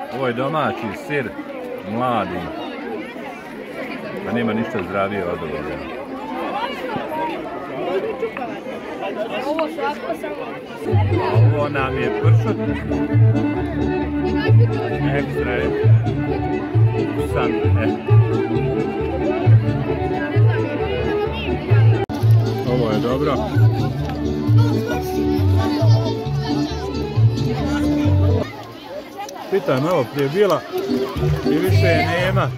Ovo je domaći sir, mladi. Pa nema ništa zdravije od ovoga. Ovo nam je pršut. Ekstra je. Ovo je dobro. Pitaj me, ovo prije bila i više je nema.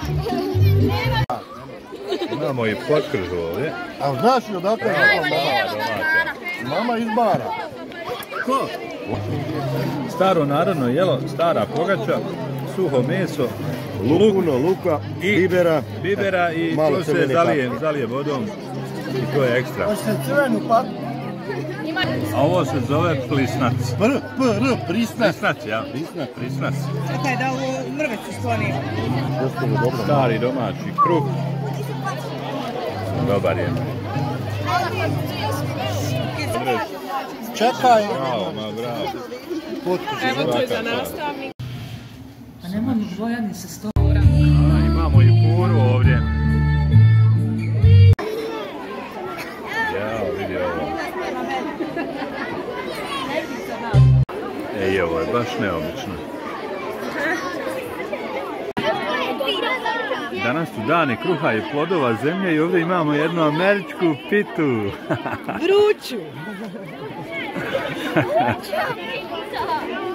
Imamo i potkržu ovdje. A znaš li odakle je mama iz Bara? Ko? Staro narodno jelo, stara pogača, suho meso, Luka i bibera i to se zalije vodom i to je ekstra. A ovo se zove plisnac. Prisnac, ja. Prisnac. Čekaj da ovo mrvicu skloni. Stari domaći kruh. Dobar je. Čekaj. Bravo, ma bravo. Evo to je za nastavnik. A nemamo bojani sa stola. Imamo i puru ovdje. Jao, vidi ovo. Ej, ovo je baš neobično. Danas su dani kruha i plodova zemlje i ovdje imamo jednu američku pitu. Vruću.